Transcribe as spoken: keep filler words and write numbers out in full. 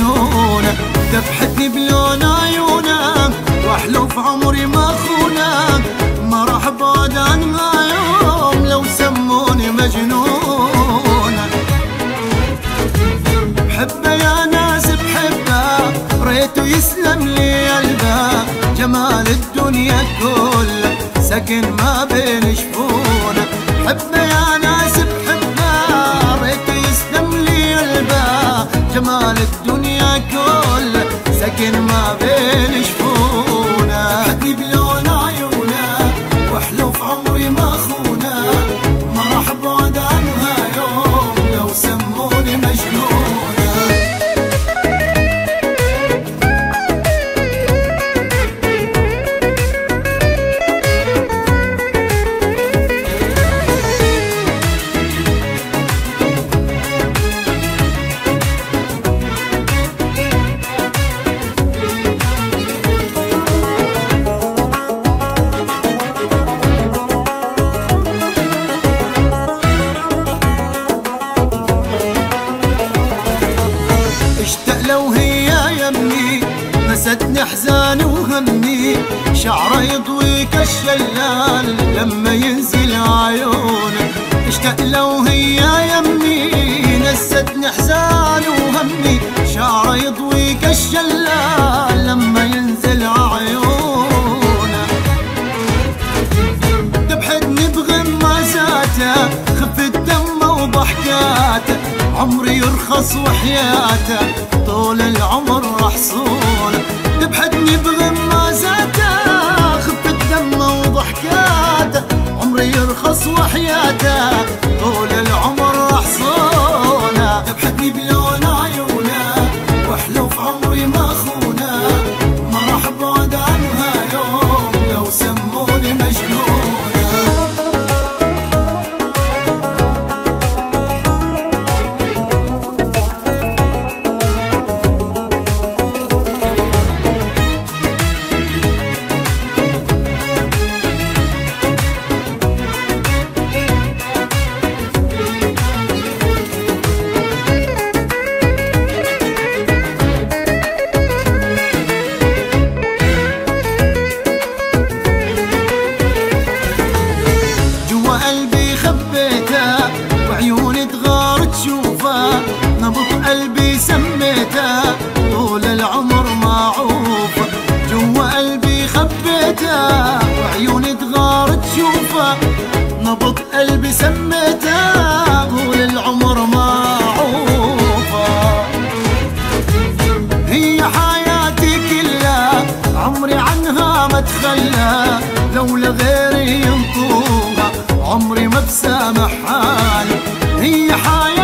مجنونة، تبحثني بلون عيونك واحلف عمري ما خونك، ما راح بعد عنها يوم لو سموني مجنونة. بحبه يا ناس بحبه، ريته يسلم لي قلبه، جمال الدنيا كله سكن ما بين شفونه. بحبه يا ناس بحبه، ريته يسلم لي قلبه، جمال الدنيا كله سكن ما بين شفونه. بحبني بلون عيونه واحلف عمري ما خونه، ما راح بعد عنها يوم لو سموني مجنونه. لو هي يمي نستني احزاني وهمي، شعره يضوي كالشلال لما ينزل عيونه. اشتاق لو هي يمي نستني احزاني وهمي، شعره يضوي كالشلال لما ينزل عيونه. تبحثني بغمازاته، خفة دمه وضحكاته، عمري يرخص وحياته، طول العمر راح صونه. تبحثني بغمازاته، خفة دمه وضحكاته، عمري يرخص وحياته، طول العمر راح صونه. تبحثني بلون عيونه واحلف عمري ما خونه، ما راح بعد عنها يوم لو سموني مجنونه. وعيوني تغار تشوفه، نبض قلبي سميته، طول العمر معوفه. جوا قلبي خبيته، وعيوني تغار تشوفه، نبض قلبي سميته، طول العمر معوفه. هي حياتي كلها، عمري عنها ما اتخلى، لولا غيري ينطوها عمري ما بسامح حالي. هي حياتي